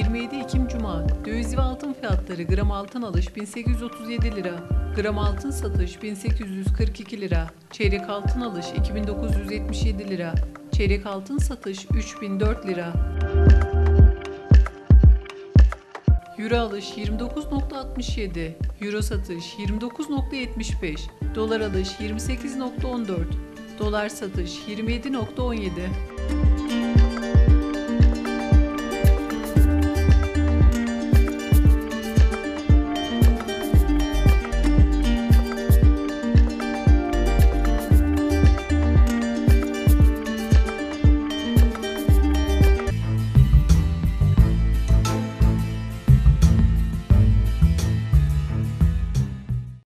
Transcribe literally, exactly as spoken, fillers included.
yirmi yedi Ekim Cuma. Döviz ve altın fiyatları: gram altın alış bin sekiz yüz otuz yedi lira, gram altın satış bin sekiz yüz kırk iki lira, çeyrek altın alış iki bin dokuz yüz yetmiş yedi lira, çeyrek altın satış üç bin dört lira. Euro alış yirmi dokuz nokta altmış yedi, Euro satış yirmi dokuz nokta yetmiş beş, dolar alış yirmi sekiz nokta on dört, dolar satış yirmi yedi nokta on yedi.